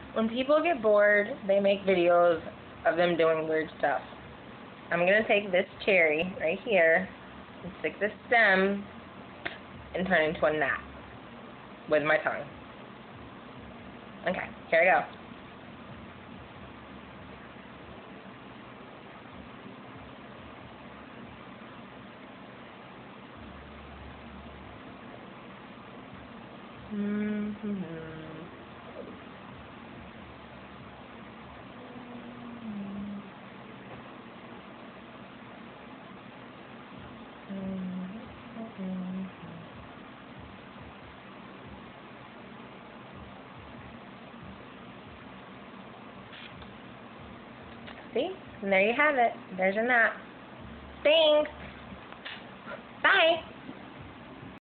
When people get bored, they make videos of them doing weird stuff. I'm going to take this cherry right here and stick this stem and turn it into a knot with my tongue. Okay, here I go. See? And there you have it. There's your knot. Thanks. Bye.